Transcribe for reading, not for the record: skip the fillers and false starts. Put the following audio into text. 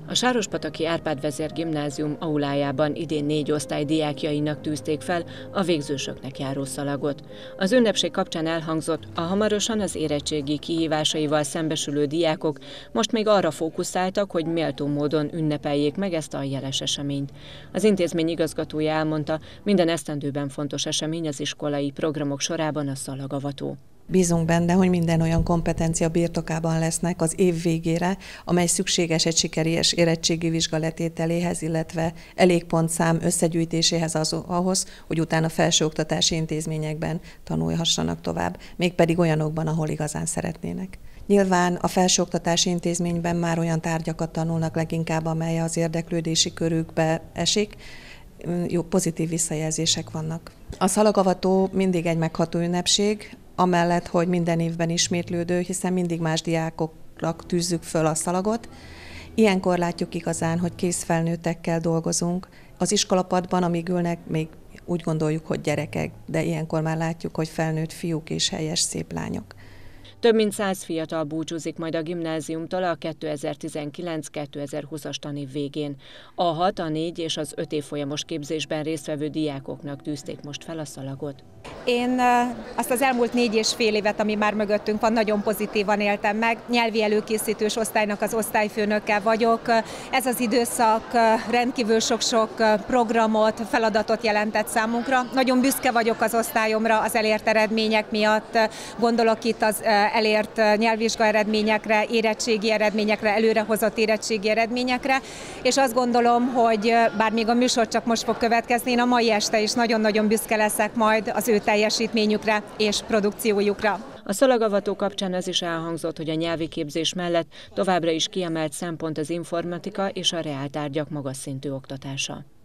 A Sárospataki Árpád Vezér Gimnázium aulájában idén 4 osztály diákjainak tűzték fel a végzősöknek járó szalagot. Az ünnepség kapcsán elhangzott, a hamarosan az érettségi kihívásaival szembesülő diákok most még arra fókuszáltak, hogy méltó módon ünnepeljék meg ezt a jeles eseményt. Az intézmény igazgatója elmondta, minden esztendőben fontos esemény az iskolai programok sorában a szalagavató. Bízunk benne, hogy minden olyan kompetencia birtokában lesznek az év végére, amely szükséges egy sikeres érettségi vizsga letételéhez, illetve elég pontszám összegyűjtéséhez ahhoz, hogy utána felsőoktatási intézményekben tanulhassanak tovább, mégpedig olyanokban, ahol igazán szeretnének. Nyilván a felsőoktatási intézményben már olyan tárgyakat tanulnak leginkább, amely az érdeklődési körükbe esik, jó pozitív visszajelzések vannak. A szalagavató mindig egy megható ünnepség, amellett, hogy minden évben ismétlődő, hiszen mindig más diákokra tűzzük föl a szalagot. Ilyenkor látjuk igazán, hogy kész felnőttekkel dolgozunk. Az iskolapadban, amíg ülnek, még úgy gondoljuk, hogy gyerekek, de ilyenkor már látjuk, hogy felnőtt fiúk és helyes, szép lányok. Több mint 100 fiatal búcsúzik majd a gimnáziumtól a 2019-2020-as tanév végén. A 6, a 4 és az 5 évfolyamos képzésben résztvevő diákoknak tűzték most fel a szalagot. Én azt az elmúlt 4,5 évet, ami már mögöttünk van, nagyon pozitívan éltem meg. Nyelvi előkészítős osztálynak az osztályfőnöke vagyok. Ez az időszak rendkívül sok programot, feladatot jelentett számunkra. Nagyon büszke vagyok az osztályomra, az elért eredmények miatt. Gondolok itt az elért nyelvvizsga eredményekre, érettségi eredményekre, előrehozott érettségi eredményekre, és azt gondolom, hogy bár még a műsor csak most fog következni, én a mai este is nagyon-nagyon büszke leszek majd az ő teljesítményükre és produkciójukra. A szalagavató kapcsán az is elhangzott, hogy a nyelvi képzés mellett továbbra is kiemelt szempont az informatika és a reáltárgyak magas szintű oktatása.